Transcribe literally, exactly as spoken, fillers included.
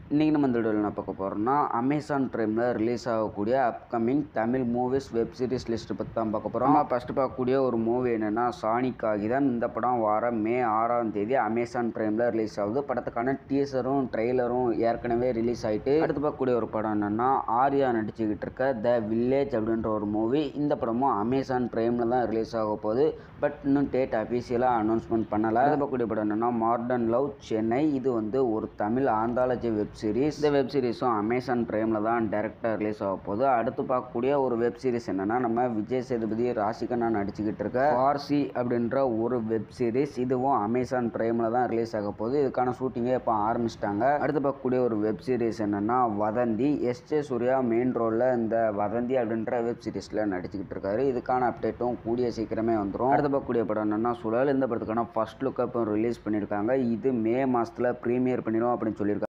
இன்றைக்கி நம்ம இந்த வீடியோவில் என்ன பார்க்க போகிறோம்னா அமேசான் ப்ரைமில் ரிலீஸ் ஆகக்கூடிய upcoming Tamil movies web series list பற்றி தான் பார்க்க போகிறோம். நம்ம ஃபஸ்ட்டு பார்க்கக்கூடிய ஒரு மூவி என்னென்னா சானிக் ஆகிதான். இந்த படம் வார மே ஆறாம் தேதி அமேசான் ப்ரைமில் ரிலீஸ் ஆகுது. படத்துக்கான டீசரும் ட்ரெய்லரும் ஏற்கனவே ரிலீஸ் ஆகிட்டு அடுத்து பார்க்கக்கூடிய ஒரு படம் என்னென்னா ஆர்யா நடிச்சுக்கிட்டு இருக்க த வில்லேஜ் அப்படின்ற ஒரு மூவி. இந்த படமும் அமேசான் ப்ரைமில் தான் ரிலீஸ் ஆக போகுது. பட் இன்னும் டேட் அஃபீஷியலாக அனௌன்ஸ்மெண்ட் பண்ணலை. அடுத்து பார்க்கக்கூடிய படம் என்னென்னா மாடர்ன் லவ் சென்னை. இது வந்து ஒரு தமிழ் ஆந்தாலஜி வெப் சீரிஸ். இந்த வெப் சீரிஸும் அமேசான் பிரைமில் தான் டேரெக்டாக ரிலீஸ் ஆக போகுது. அடுத்து பார்க்கக்கூடிய ஒரு வெப் சீரிஸ் என்னென்னா நம்ம விஜய் சேதுபதி ராசிகண்ணா நடிச்சுக்கிட்டு இருக்க பார்சி அப்படின்ற ஒரு வெப் சீரிஸ். இதுவும் அமேசான் பிரைமில் தான் ரிலீஸ் ஆக போகுது. இதுக்கான ஷூட்டிங்கே இப்போ ஆரம்பிச்சிட்டாங்க. அடுத்து பார்க்கக்கூடிய ஒரு வெப் சீரிஸ் என்னென்னா வதந்தி. எஸ் ஜே சூர்யா மெயின் ரோலில் இந்த வதந்தி அப்படின்ற வெப் சீரிஸில் நடிச்சுக்கிட்டு இருக்காரு. இதுக்கான அப்டேட்டும் கூடிய சீக்கிரமே வந்துடும். அடுத்து பார்க்கக்கூடிய படம் என்னென்னா சுழல். இந்த படத்துக்கான ஃபர்ஸ்ட் லுக் அப்போ ரிலீஸ் பண்ணியிருக்காங்க. இது மே மாதத்தில் ப்ரீமியர் பண்ணிடும் அப்படின்னு சொல்லியிருக்காங்க.